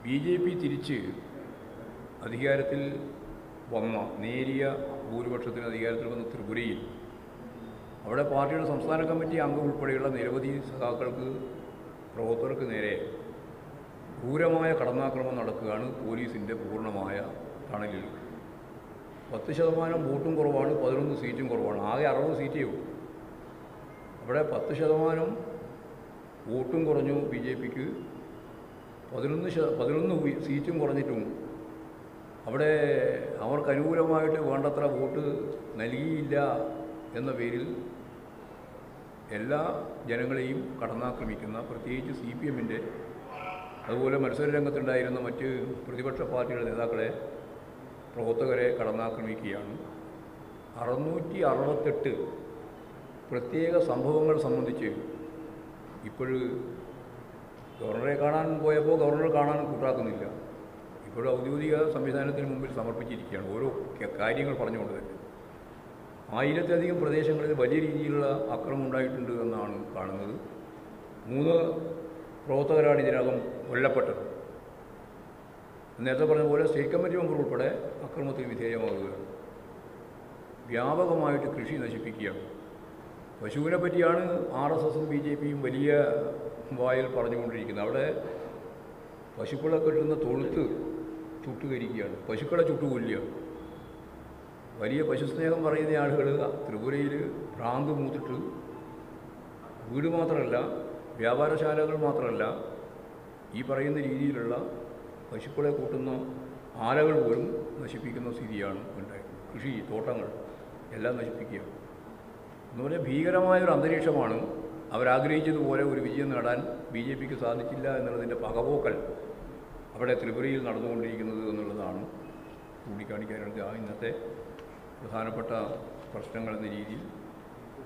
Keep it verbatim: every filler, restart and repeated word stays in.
B J P തിരിച്ച് അധികാരത്തിൽ വന്ന നേരിയ ഭൂരിപക്ഷത്തിന് അധികാരത്തിൽ വന്ന ത്രിപുരയിൽ അവിടെ പാർട്ടിയുടെ സംസ്ഥാന കമ്മിറ്റി അംഗം ഉൾപ്പെടെയുള്ള നിരവധി സഖാക്കൾക്ക് പ്രവർത്തകർക്ക് നേരെ ക്രൂരമായ കടന്നാക്രമണം നടക്കുകയാണ് പോലീസിൻ്റെ പൂർണ്ണമായ തണലിൽ. പത്ത് ശതമാനം വോട്ടും കുറവാണ്, പതിനൊന്ന് സീറ്റും കുറവാണ്, ആകെ അറുപത് സീറ്റേ ഉള്ളൂ. അവിടെ പത്ത് ശതമാനം വോട്ടും കുറഞ്ഞു ബി ജെ പിക്ക്, പതിനൊന്ന് ശ പതിനൊന്ന് സീറ്റും കുറഞ്ഞിട്ടും അവിടെ അവർക്ക് അനുകൂലമായിട്ട് വേണ്ടത്ര വോട്ട് നൽകിയില്ല എന്ന പേരിൽ എല്ലാ ജനങ്ങളെയും കടന്നാക്രമിക്കുന്ന, പ്രത്യേകിച്ച് സി പി എമ്മിൻ്റെ അതുപോലെ മത്സര രംഗത്തുണ്ടായിരുന്ന മറ്റ് പ്രതിപക്ഷ പാർട്ടികളുടെ നേതാക്കളെ, പ്രവർത്തകരെ കടന്നാക്രമിക്കുകയാണ്. അറുന്നൂറ്റി അറുപത്തെട്ട് പ്രത്യേക സംഭവങ്ങൾ സംബന്ധിച്ച് ഇപ്പോഴ് ഗവർണറെ കാണാൻ പോയപ്പോൾ ഗവർണറെ കാണാൻ കൂട്ടാക്കുന്നില്ല. ഇപ്പോഴും ഔദ്യോഗിക സംവിധാനത്തിന് മുമ്പിൽ സമർപ്പിച്ചിരിക്കുകയാണ് ഓരോ കാര്യങ്ങൾ പറഞ്ഞുകൊണ്ട് തന്നെ. ആയിരത്തിലധികം പ്രദേശങ്ങളിൽ വലിയ രീതിയിലുള്ള അക്രമം ഉണ്ടായിട്ടുണ്ട് എന്നാണ് കാണുന്നത്. മൂന്ന് പ്രവർത്തകരാണ് ഇതിനകം കൊല്ലപ്പെട്ടത്. നേരത്തെ പറഞ്ഞ പോലെ സ്റ്റേറ്റ് കമ്മിറ്റി മെമ്പർ ഉൾപ്പെടെ അക്രമത്തിന് വിധേയമാകുകയാണ്. വ്യാപകമായിട്ട് കൃഷി നശിപ്പിക്കുകയാണ്. പശുവിനെ പറ്റിയാണ് ആർ എസ് എസും ബി ജെ പിയും വലിയ വായിൽ പറഞ്ഞുകൊണ്ടിരിക്കുന്നത്. അവിടെ പശുക്കളെ കെട്ടുന്ന തൊഴുത്ത് ചുട്ടുകരിക്കുകയാണ്, പശുക്കളെ ചുട്ടുകൊല്ലുകയാണ്. വലിയ പശുസ്നേഹം പറയുന്ന ആളുകൾ ത്രിപുരയിൽ ഭ്രാന്ത് മൂത്തിട്ട് വീട് മാത്രമല്ല, വ്യാപാരശാലകൾ മാത്രമല്ല, ഈ പറയുന്ന രീതിയിലുള്ള പശുക്കളെ കൂട്ടുന്ന ആലകൾ പോലും നശിപ്പിക്കുന്ന സ്ഥിതിയാണ് ഉണ്ടായത്. കൃഷി, തോട്ടങ്ങൾ എല്ലാം നശിപ്പിക്കുകയാണ്. എന്നുപോലെ ഭീകരമായൊരു അന്തരീക്ഷമാണ്. അവരാഗ്രഹിച്ചതുപോലെ ഒരു വിജയം നേടാൻ ബി ജെ പിക്ക് സാധിച്ചില്ല എന്നുള്ളതിൻ്റെ പകപോക്കൽ അവിടെ ത്രിപുരയിൽ നടന്നുകൊണ്ടിരിക്കുന്നത് എന്നുള്ളതാണ് ചൂണ്ടിക്കാണിക്കാനായിട്ട് ഇന്നത്തെ പ്രധാനപ്പെട്ട പ്രശ്നങ്ങൾ എന്ന രീതിയിൽ